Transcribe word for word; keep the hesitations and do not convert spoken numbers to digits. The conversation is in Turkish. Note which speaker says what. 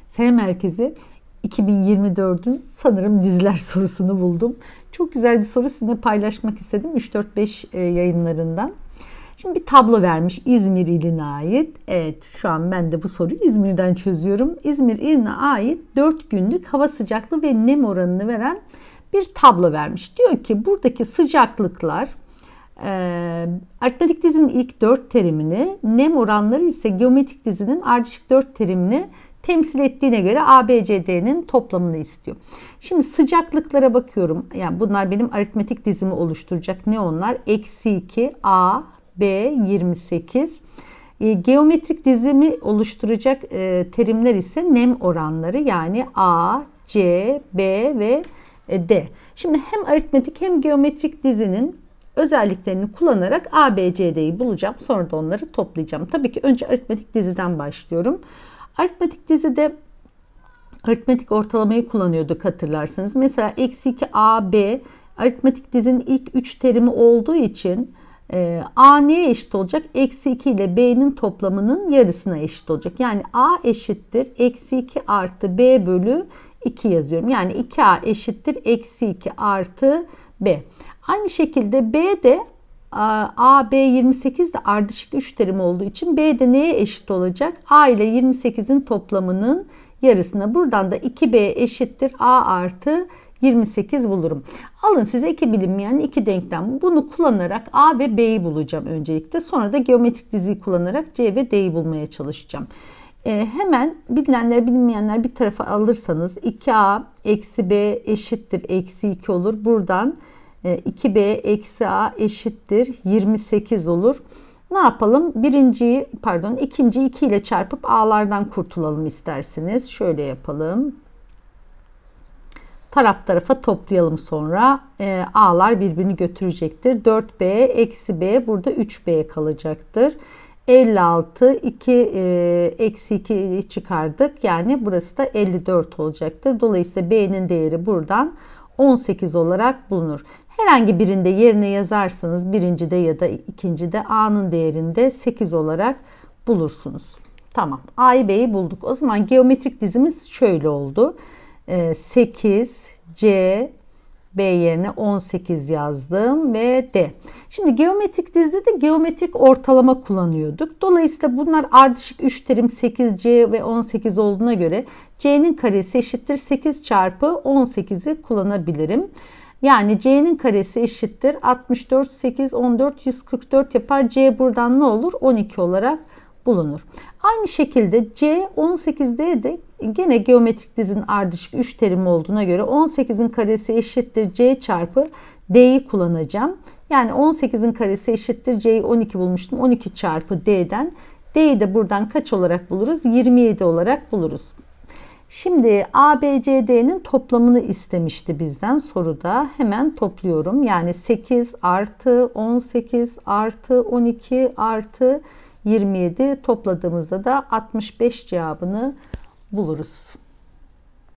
Speaker 1: Selam herkese. iki bin yirmi dördün sanırım diziler sorusunu buldum. Çok güzel bir soru sizinle paylaşmak istedim. üç dört beş yayınlarından. Şimdi bir tablo vermiş İzmir iline ait. Evet, şu an ben de bu soruyu İzmir'den çözüyorum. İzmir iline ait dört günlük hava sıcaklığı ve nem oranını veren bir tablo vermiş. Diyor ki buradaki sıcaklıklar e, aritmetik dizinin ilk dört terimini, nem oranları ise geometrik dizinin ardışık dört terimini temsil ettiğine göre A, B, C, D'nin toplamını istiyor. Şimdi sıcaklıklara bakıyorum. Yani bunlar benim aritmetik dizimi oluşturacak. Ne onlar? Eksi iki, A, B, yirmi sekiz. E, geometrik dizimi oluşturacak e, terimler ise nem oranları. Yani A, C, B ve e, D. Şimdi hem aritmetik hem geometrik dizinin özelliklerini kullanarak A, B, C, D'yi bulacağım. Sonra da onları toplayacağım. Tabii ki önce aritmetik diziden başlıyorum. Aritmetik dizide aritmetik ortalamayı kullanıyorduk hatırlarsanız. Mesela eksi iki A, B aritmetik dizinin ilk üç terimi olduğu için e, A neye eşit olacak? Eksi iki ile B'nin toplamının yarısına eşit olacak. Yani A eşittir eksi iki artı B bölü iki yazıyorum. Yani iki A eşittir eksi iki artı B. Aynı şekilde B de A, B, yirmi sekiz de ardışık üç terim olduğu için B de neye eşit olacak? A ile yirmi sekizin toplamının yarısına. Buradan da iki B eşittir A artı yirmi sekiz bulurum. Alın size iki bilinmeyen iki denklem. Bunu kullanarak A ve B'yi bulacağım öncelikle. Sonra da geometrik diziyi kullanarak C ve D'yi bulmaya çalışacağım. Ee, hemen bilinenler bilinmeyenler bir tarafa alırsanız iki A eksi B eşittir eksi iki olur. Buradan iki B eksi A eşittir yirmi sekiz olur. Ne yapalım? Birinciyi pardon ikinciyi iki ile çarpıp A'lardan kurtulalım isterseniz. Şöyle yapalım. Taraf tarafa toplayalım sonra. E, A'lar birbirini götürecektir. dört B eksi B burada üç B kalacaktır. elli altı iki e, eksi iki çıkardık. Yani burası da elli dört olacaktır. Dolayısıyla B'nin değeri buradan on sekiz olarak bulunur. Herhangi birinde yerine yazarsanız birincide ya da ikincide A'nın değerinde sekiz olarak bulursunuz. Tamam. A'yı B'yi bulduk. O zaman geometrik dizimiz şöyle oldu. sekiz, C, B yerine on sekiz yazdım ve D. Şimdi geometrik dizide de geometrik ortalama kullanıyorduk. Dolayısıyla bunlar ardışık üç terim sekiz C ve on sekiz olduğuna göre C'nin karesi eşittir sekiz çarpı on sekizi kullanabilirim. Yani C'nin karesi eşittir altmış dört, sekiz, on dört, yüz kırk dört yapar. C buradan ne olur? on iki olarak bulunur. Aynı şekilde C on sekizde de gene geometrik dizinin ardışık üç terimi olduğuna göre on sekizin karesi eşittir C çarpı D'yi kullanacağım. Yani on sekizin karesi eşittir C'yi on iki bulmuştum. on iki çarpı D'den D'yi de buradan kaç olarak buluruz? yirmi yedi olarak buluruz. Şimdi A, B, C, D'nin toplamını istemişti bizden soruda. Hemen topluyorum. Yani sekiz artı on sekiz artı on iki artı yirmi yedi topladığımızda da altmış beş cevabını buluruz.